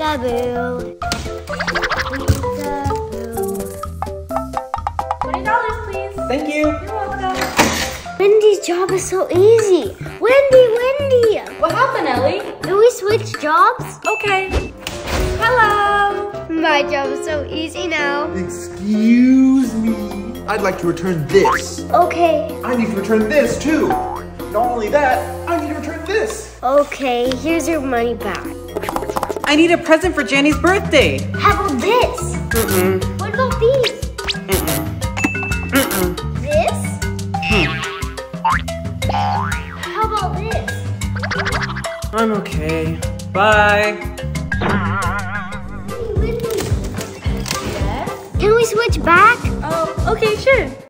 Peekaboo. Peekaboo. $20, please. Thank you. You're welcome. Wendy's job is so easy. Wendy! What happened, Ellie? Can we switch jobs? Okay. Hello. My job is so easy now. Excuse me. I'd like to return this. Okay. I need to return this too. Not only that, I need to return this. Okay, here's your money back. I need a present for Jannie's birthday. How about this? What about these? This? How about this? I'm okay. Bye. Can we switch back? Oh, okay, sure.